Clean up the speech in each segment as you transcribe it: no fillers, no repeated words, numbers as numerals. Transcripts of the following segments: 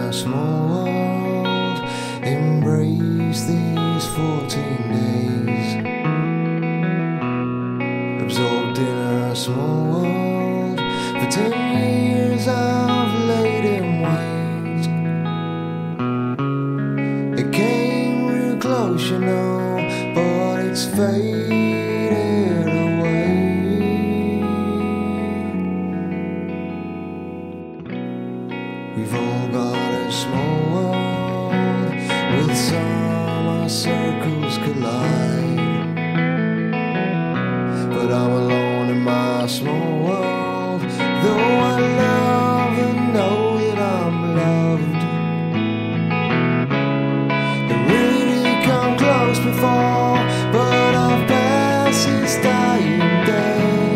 a small world, embrace these 14 days. Absorbed in a small world, for 10 years I've laid in wait. It came real close, you know, but it's faded away. We've all got a small world, with some our circles collide. But I'm alone in my small world, though I love and know that I'm loved. It really did come close before, but I've passed this dying day.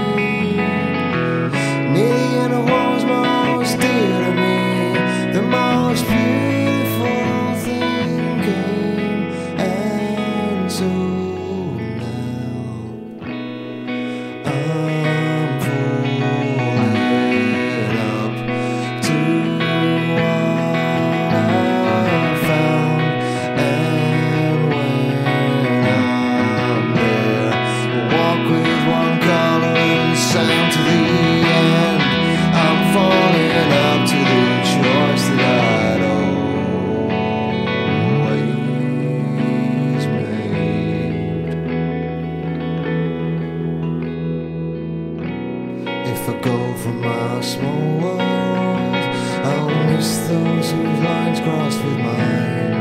Near the end of what was most dear to me, the most beautiful thing came, and so I'm pulling up to what I found, and when I'm there, we'll walk with one color and sound to the end. I'm falling up to the choice that I'd always made. If I go from my small world, I'll miss those whose lines crossed with mine.